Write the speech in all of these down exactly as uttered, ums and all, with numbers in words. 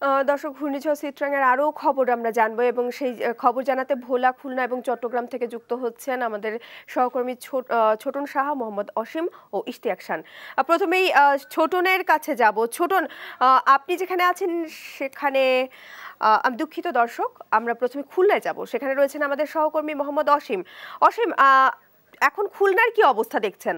দর্শক, ঘূর্ণিঝড় সিট্রাং এর আরো খবর আমরা জানবো এবং সেই খবর জানাতে ভোলা, খুলনা এবং চট্টগ্রাম থেকে যুক্ত হচ্ছেন আমাদের সহকর্মী ছোটন সাহা, মোহাম্মদ অসীম ও ইশতিয়াক খান। প্রথমেই ছোটনের কাছে যাব। ছোটন, আপনি যেখানে আছেন সেখানে, আমি দুঃখিত দর্শক, আমরা প্রথমে খুলনায় যাব, সেখানে রয়েছেন আমাদের সহকর্মী মোহাম্মদ অসীম। অসীম, এখন খুলনার কি অবস্থা দেখছেন?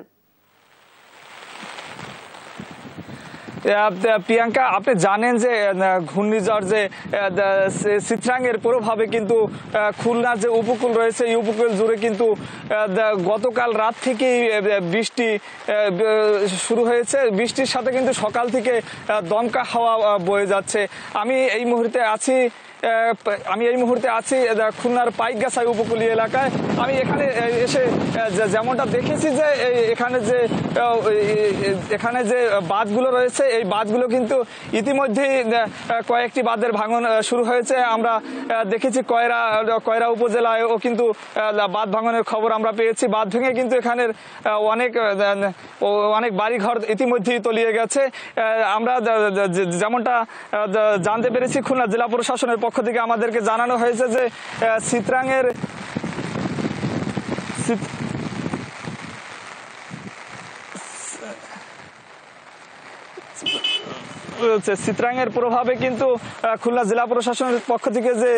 প্রিয়াঙ্কা, আপনি জানেন যে ঘূর্ণিঝড় যে সিট্রাং এর প্রভাবে কিন্তু খুলনার যে উপকূল রয়েছে এই উপকূল জুড়ে কিন্তু গতকাল রাত থেকেই বৃষ্টি শুরু হয়েছে। বৃষ্টির সাথে কিন্তু সকাল থেকে দমকা হাওয়া বয়ে যাচ্ছে। আমি এই মুহূর্তে আছি আমি এই মুহূর্তে আছি খুলনার পাইকগাছাই উপকূলীয় এলাকায়। আমি এখানে এসে যেমনটা দেখেছি যে এখানে যে এখানে যে বাঁধগুলো রয়েছে এই বাঁধগুলো কিন্তু ইতিমধ্যেই কয়েকটি বাঁধের ভাঙন শুরু হয়েছে। আমরা দেখেছি কয়রা কয়রা উপজেলায়ও কিন্তু বাঁধ ভাঙনের খবর আমরা পেয়েছি। বাঁধ ভেঙে কিন্তু এখানের অনেক অনেক বাড়িঘর ইতিমধ্যেই তলিয়ে গেছে। আমরা যেমনটা জানতে পেরেছি, খুলনা জেলা প্রশাসনের পক্ষ থেকে আমাদেরকে জানানো হয়েছে যে সিট্রাংয়ের সিট্রাংয়ের প্রভাবে কিন্তু খুলনা জেলা প্রশাসনের পক্ষ থেকে যে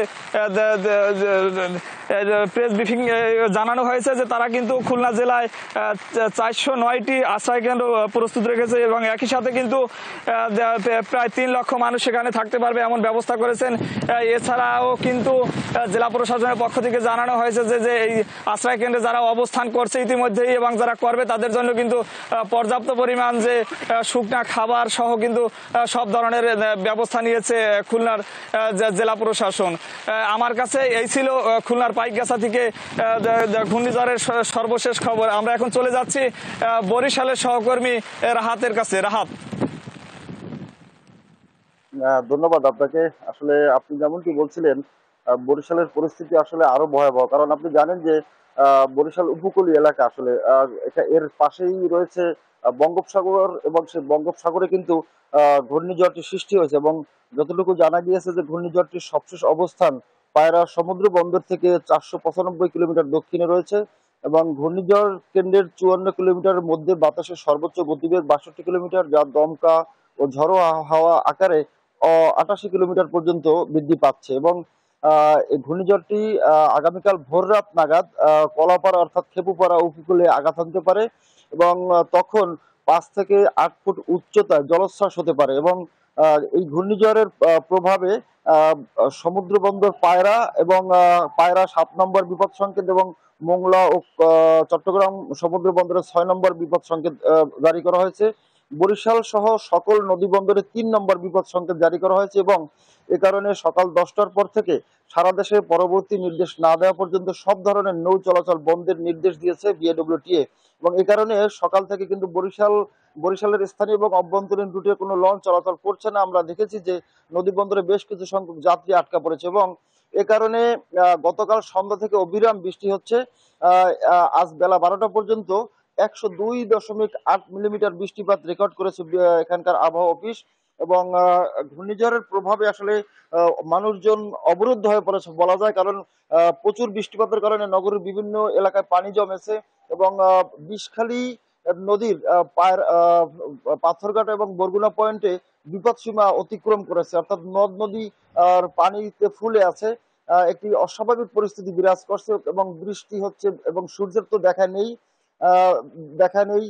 প্রেস ব্রিফিং জানানো হয়েছে যে তারা কিন্তু খুলনা জেলায় চারশো নয়টি আশ্রয় কেন্দ্র প্রস্তুত রেখেছে এবং একই সাথে কিন্তু প্রায় তিন লক্ষ মানুষ সেখানে থাকতে পারবে এমন ব্যবস্থা করেছেন। এছাড়াও কিন্তু জেলা প্রশাসনের পক্ষ থেকে জানানো হয়েছে যে যে এই আশ্রয় কেন্দ্রে যারা অবস্থান করছে ইতিমধ্যেই এবং যারা করবে তাদের জন্য কিন্তু পর্যাপ্ত পরিমাণ যে শুকনা খাবার সহ কিন্তু সব ধরনের ব্যবস্থা নিয়েছে খুলনার জেলা প্রশাসন। আমার কাছে এই ছিল খুলনার পাইকগাছা থেকে ঘূর্ণিঝড়ের সর্বশেষ খবর। আমরা এখন চলে যাচ্ছি বরিশালের সহকর্মী রাহাতের কাছে। রাহাত, ধন্যবাদ আপনাকে। আসলে আপনি যেমনটি বলছিলেন, বরিশালের পরিস্থিতি আসলে আরো ভয়াবহ, কারণ আপনি জানেন যে বরিশাল উপকূলীয় এলাকা, আসলে এর পাশেই রয়েছে বঙ্গোপসাগর এবং সেই বঙ্গোপসাগরে কিন্তু ঘূর্ণিঝড়টি সৃষ্টি হয়েছে এবং যতটুকু জানা গিয়েছে যে ঘূর্ণিঝড়টির সবশেষ অবস্থান পায়রা সমুদ্র বন্দর থেকে চারশো পঁচানব্বই কিলোমিটার দক্ষিণে রয়েছে এবং ঘূর্ণিঝড় কেন্দ্রের চুয়ান্ন কিলোমিটারের মধ্যে বাতাসের সর্বোচ্চ গতিবেগ বাষট্টি কিলোমিটার, যা দমকা ও ঝড়ো হাওয়া আকারে আটাশি কিলোমিটার পর্যন্ত বৃদ্ধি পাচ্ছে এবং এই ঘূর্ণিঝড়টি আগামীকাল ভোর রাত নাগাদ কলাপাড়া অর্থাৎ খেপুপাড়া উপকূলে আঘাত হানতে পারে এবং তখন পাঁচ থেকে আট ফুট উচ্চতায় জলোচ্ছ্বাস হতে পারে এবং এই ঘূর্ণিঝড়ের প্রভাবে সমুদ্র বন্দর পায়রা এবং পায়রা সাত নম্বর বিপদ সংকেত এবং মোংলা ও চট্টগ্রাম সমুদ্র বন্দরের ছয় নম্বর বিপদ সংকেত জারি করা হয়েছে। বরিশাল সহ সকল নদী বন্দরে তিন নম্বর বিপদ সংকেত জারি করা হয়েছে এবং এ কারণে সকাল দশটার পর থেকে সারা দেশে পরবর্তী নির্দেশ না দেওয়া পর্যন্ত সব ধরনের নৌ চলাচল বন্ধের নির্দেশ দিয়েছে বিএডব্লিউটিএ এবং এ কারণে সকাল থেকে কিন্তু বরিশাল বরিশালের স্থানীয় এবং অভ্যন্তরীণ রুটে কোনো লঞ্চ চলাচল করছে না। আমরা দেখেছি যে নদী বন্দরে বেশ কিছু সংখ্যক যাত্রী আটকা পড়েছে এবং এ কারণে গতকাল সন্ধ্যা থেকে অবিরাম বৃষ্টি হচ্ছে। আজ বেলা বারোটা পর্যন্ত একশো দুই দশমিক আট মিলিমিটার বৃষ্টিপাত রেকর্ড করেছে এখানকার আবহাওয়া অফিস এবং ঘূর্ণিঝড়ের প্রভাবে আসলে মানুষজন অবরুদ্ধ হয়ে পড়েছে বলা যায়, কারণ প্রচুর বৃষ্টিপাতের কারণে নগরের বিভিন্ন এলাকায় পানি জমেছে এবং বিষখালী নদীর পায়ের পাথরঘাটা এবং বরগুনা পয়েন্টে বিপদ সীমা অতিক্রম করেছে, অর্থাৎ নদ নদী আর পানিতে ফুলে আছে। একটি অস্বাভাবিক পরিস্থিতি বিরাজ করছে এবং বৃষ্টি হচ্ছে এবং সূর্যের তো দেখা নেই দেখা নেই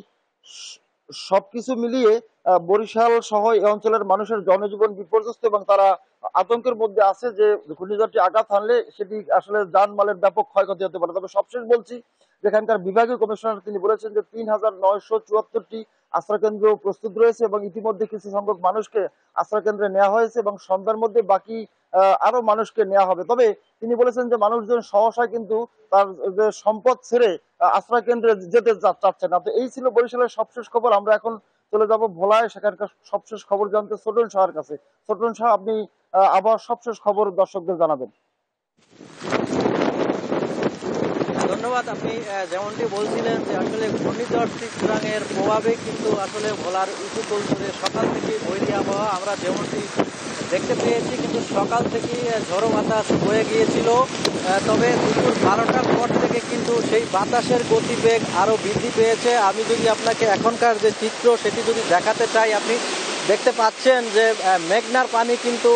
সবকিছু মিলিয়ে বরিশাল সহ এই অঞ্চলের মানুষের জনজীবন বিপর্যস্ত এবং তারা আতঙ্কের মধ্যে আছে যে ঘূর্ণিঝড়টি আঘাত হানলে সেটি আসলে যানমালের ব্যাপক ক্ষয়ক্ষতি হতে পারে। তবে সবশেষ বলছি, যেখানকার বিভাগীয় কমিশনার তিনি বলেছেন যে তিন হাজার নয়শো চুয়াত্তরটি আশ্রয় কেন্দ্র প্রস্তুত রয়েছে এবং ইতিমধ্যে কিছু সংখ্যক মানুষকে আশ্রয় কেন্দ্রে নেওয়া হয়েছে এবং সন্ধ্যার মধ্যে বাকি আরো মানুষকে নেওয়া হবে। তবে তিনি বলেছেন যে মানুষজন সহসায় কিন্তু তার যে সম্পদ ছেড়ে আশ্রয় কেন্দ্রে যেতে চাচ্ছে না। তো এই ছিল বরিশালের সবশেষ খবর। আমরা এখন চলে যাব ভোলায়, সেখানকার সবশেষ খবর জানতে ছোটন শাহর কাছে। ছোটন শাহ, আপনি আবার সবশেষ খবর দর্শকদের জানাবেন। ধন্যবাদ। আপনি যেমনটি বলছিলেন যে আসলে ঘূর্ণিঝড় সিট্রাং এর প্রভাবে কিন্তু আসলে ভোলার উপকূল জুড়ে সকাল থেকে বৈরী আবহাওয়া। আমরা যেমনটি দেখতে পেয়েছি, কিন্তু সকাল থেকে ঝড়ো বাতাস বয়ে গিয়েছিল। তবে দুপুর বারোটার পর থেকে কিন্তু সেই বাতাসের গতিবেগ আরও বৃদ্ধি পেয়েছে। আমি যদি আপনাকে এখনকার যে চিত্র সেটি যদি দেখাতে চাই, আপনি দেখতে পাচ্ছেন যে মেঘনার পানি কিন্তু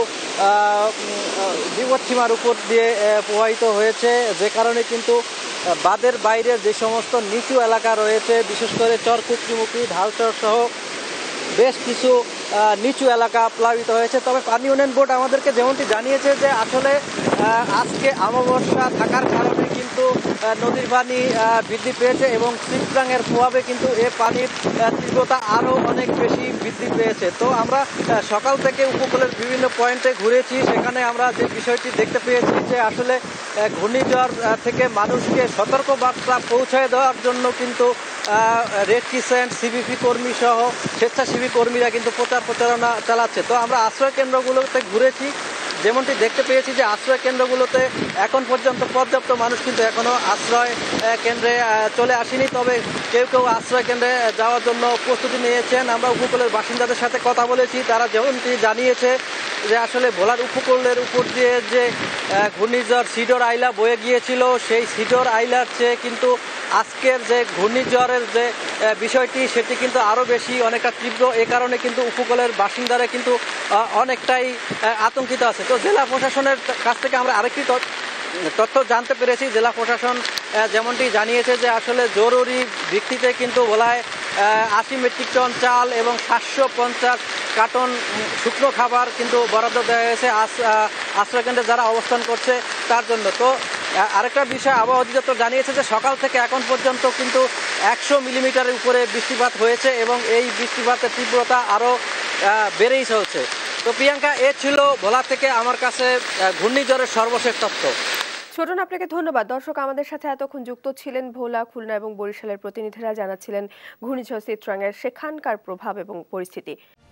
বিপদসীমার উপর দিয়ে প্রবাহিত হয়েছে, যে কারণে কিন্তু বাঁধের বাইরে যে সমস্ত নিচু এলাকা রয়েছে, বিশেষ করে চরকুকরিমুখী, ঢালচর সহ বেশ কিছু নিচু এলাকা প্লাবিত হয়েছে। তবে পানি উন্নয়ন বোর্ড আমাদেরকে যেমনটি জানিয়েছে যে আসলে আজকে অমাবস্যা থাকার কারণে কিন্তু নদীর পানি বৃদ্ধি পেয়েছে এবং সিট্রাংয়ের প্রভাবে কিন্তু এ পানির তীব্রতা আরও অনেক বেশি বৃদ্ধি পেয়েছে। তো আমরা সকাল থেকে উপকূলের বিভিন্ন পয়েন্টে ঘুরেছি, সেখানে আমরা যে বিষয়টি দেখতে পেয়েছি যে আসলে ঘূর্ণিঝড় থেকে মানুষকে সতর্কবার্তা পৌঁছায় দেওয়ার জন্য কিন্তু রেড ক্রিসেন্ট, সিবিপি কর্মী সহ স্বেচ্ছাসেবী কর্মীরা কিন্তু প্রচার প্রচারণা চালাচ্ছে। তো আমরা আশ্রয় কেন্দ্রগুলোতে ঘুরেছি, যেমনটি দেখতে পেয়েছি যে আশ্রয় কেন্দ্রগুলোতে এখন পর্যন্ত পর্যাপ্ত মানুষ কিন্তু এখনও আশ্রয় কেন্দ্রে চলে আসেনি। তবে কেউ কেউ আশ্রয় কেন্দ্রে যাওয়ার জন্য প্রস্তুতি নিয়েছেন। আমরা উপকূলের বাসিন্দাদের সাথে কথা বলেছি, তারা যেমনটি জানিয়েছে যে আসলে ভোলার উপকূলের উপর দিয়ে যে ঘূর্ণিঝড় সিডর আইলা বয়ে গিয়েছিল, সেই সিডর আইলার চেয়ে কিন্তু আজকের যে ঘূর্ণিঝড়ের যে বিষয়টি সেটি কিন্তু আরও বেশি অনেকটা তীব্র। এ কারণে কিন্তু উপকূলের বাসিন্দারা কিন্তু অনেকটাই আতঙ্কিত আছে। তো জেলা প্রশাসনের কাছ থেকে আমরা আরেকটি তথ্য জানতে পেরেছি। জেলা প্রশাসন যেমনটি জানিয়েছে যে আসলে জরুরি ভিত্তিতে কিন্তু ভোলায় আশি মেট্রিক টন চাল এবং সাতশো পঞ্চাশ কার্টন শুকনো খাবার কিন্তু বরাদ্দ দেওয়া হয়েছে আশ্রয়কেন্দ্রে যারা অবস্থান করছে তার জন্য। তো আরেকটা বিষয়, আবহাওয়া অধিদপ্তর জানিয়েছে যে সকাল থেকে এখন পর্যন্ত কিন্তু একশো মিলিমিটারের উপরে বৃষ্টিপাত হয়েছে এবং এই বৃষ্টিপাতের তীব্রতা আরও বেড়েই চলছে। তো প্রিয়াঙ্কা, এ ছিল ভোলা থেকে আমার কাছে ঘূর্ণিঝড়ের সর্বশেষ তথ্য। ছোটন, আপনাকে ধন্যবাদ। দর্শক, আমাদের সাথে এতক্ষণ যুক্ত ছিলেন ভোলা, খুলনা এবং বরিশালের প্রতিনিধিরা, জানাচ্ছিলেন ঘূর্ণিঝড় সিট্রাংয়ের সেখানকার প্রভাব এবং পরিস্থিতি।